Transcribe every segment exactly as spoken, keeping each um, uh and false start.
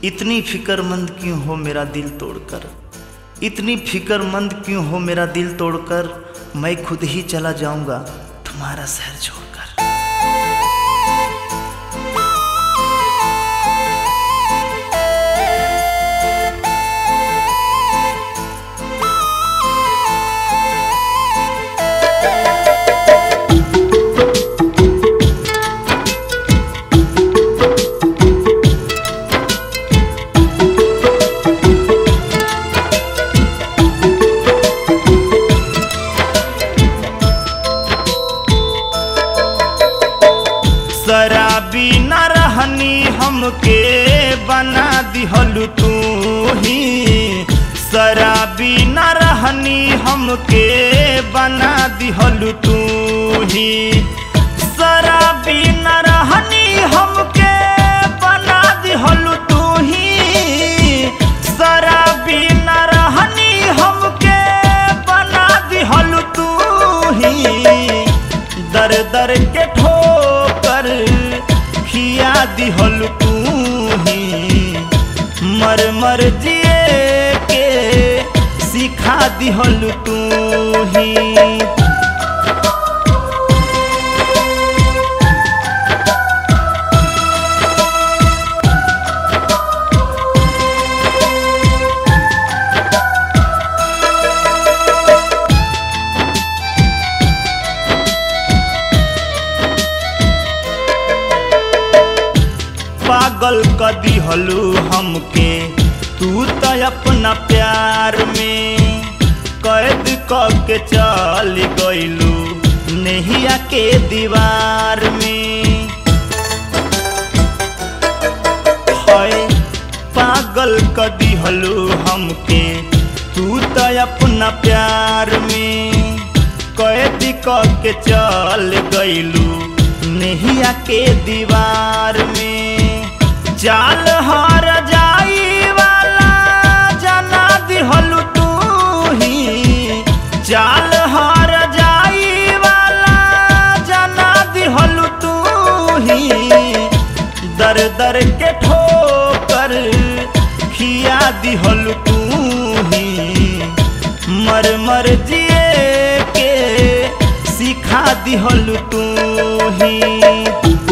इतनी फिक्रमंद क्यों हो मेरा दिल तोड़कर, इतनी फिक्रमंद क्यों हो मेरा दिल तोड़कर, मैं खुद ही चला जाऊंगा तुम्हारा शहर छोड़कर। शराबी न रहनी हमके बना दिहलु तू ही, शराबी न रहनी हमके बना दिहलु तू ही, शराबी न रहनी हमके बना दिहलु तू ही, शराबी न रहनी हमके बना दिहलु तू ही, दर दर के ठोकर खिया दिहलु तू ही, मर मर जिए के सिखा दिहलु तू ही। पागल क दिहलु हमके तू तो अपना प्यार में, कैद क के चल गइलू नहिया के दीवार में। हाय पागल क दिहलु हमके तू तो अपना प्यार में, कैद क के चल गइलू नहिया के दीवार में। जाल हार जाई वाला जना दिहलु तू ही, जाल हार जाई वाला जना दिहलु तू ही, दर दर के ठोकर खिया दिहलु तू ही, मर मर जिए के सिखा दिहलु तू ही।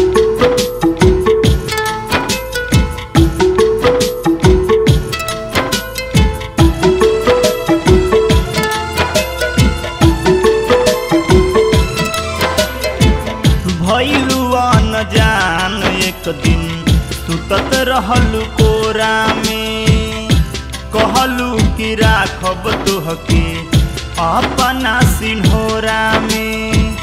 न जान एक दिन सुतत रहलु कोरा में, कहलू कि राखब तोहके अपना सिन्होरा में।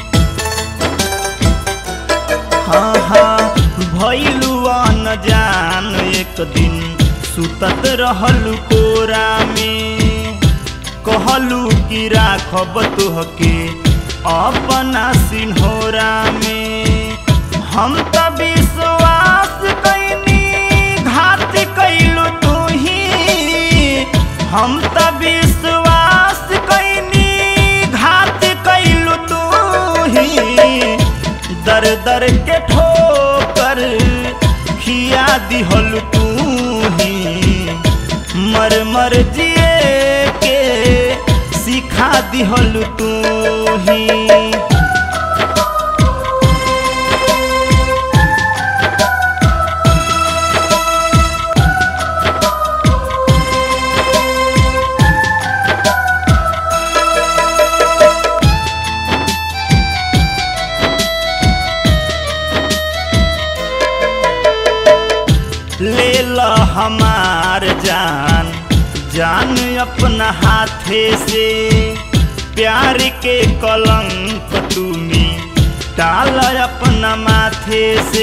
हाँ हाँ भइलु न जान एक दिन सुतत रहलु कोरा में, कहलू कि राखब तोहके अपना सिन्होरा में। हम तो विश्वास कैनी घात कैलु तू ही, हम तो विश्वास कैनी घात कैलु तू ही, दर दर के ठोकर खिया दिहलु तू ही, मर मर जिए के सिखा दिहलु तू ही। ले लो हमार जान जान अपना हाथे से, प्यार के कलंक तुमी डाल अपना माथे से।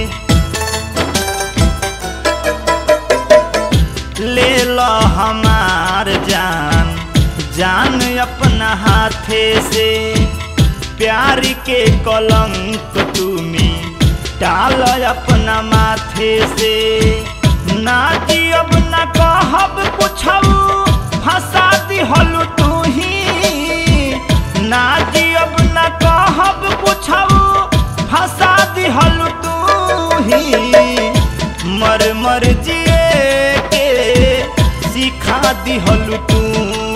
ले लो हमार जान जान अपना हाथे से, प्यार के कलंक तुमी डाल अपना माथे से। ना जियब ना कहब कुछऊ फंसा दिहलु तू ही, ना जियब ना कहब कुछऊ फंसा दिहलु तू ही, मर मर जिए दिहलु तू।